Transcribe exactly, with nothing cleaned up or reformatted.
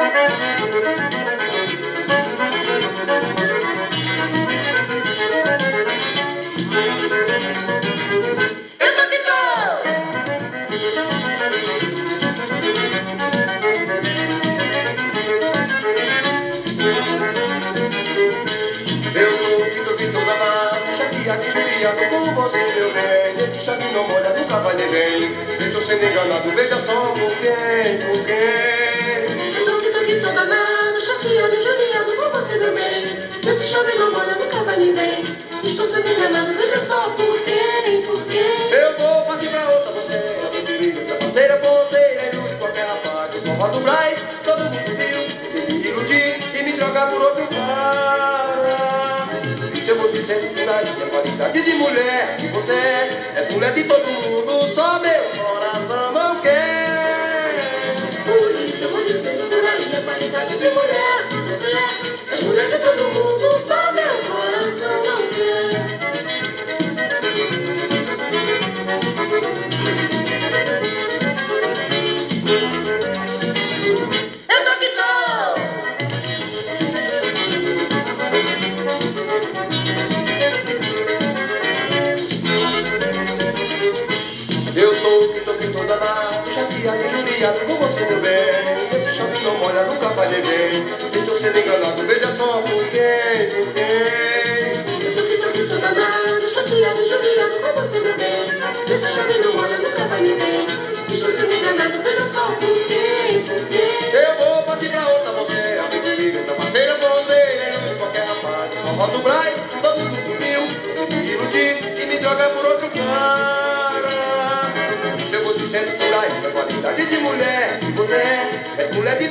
Com você, meu bem, esse chave não molha, nunca vai nem vem. Estou sendo enganado, veja só por quem, por quem. Eu tô que tô que tô danado, chateado e judiado com você, meu bem. Esse chave não molha, nunca vai nem vem. Estou sendo enganado, veja só por quem, por quem. Eu vou partir pra outra, você é a minha trapaceira, ponceira, ilude qualquer rapaz. Eu só do Braz, todo mundo viu, se me iludir e me trocar por outro cara. Eu vou dizendo por aí a qualidade de mulher que você é. És mulher de todo mundo, só meu coração não quer. Por isso eu vou dizendo por aí a qualidade de mulher que você é. És mulher de todo mundo, só meu coração não quer. Eu tô que tô! Eu tô que tô que tô danado, chateado e judiado com você, meu bem. Esse chave não molha, nunca vai nem vem. Estou sendo enganado, veja só por quem, por quem. Eu tô que tô que tô danado, chateado e judiado com você, meu bem. Esse chave não molha, nunca vai nem vem. Estou sendo enganado, veja só por quem, por quem. Eu vou partir pra outra, você, amigo amiga, tua parceira, você, eu qualquer rapaz. Só do Braz, todo mundo viu, se me iludir e me jogar por outro cara. Eu vou dizendo por aí a qualidade de mulher que você é. És mulher de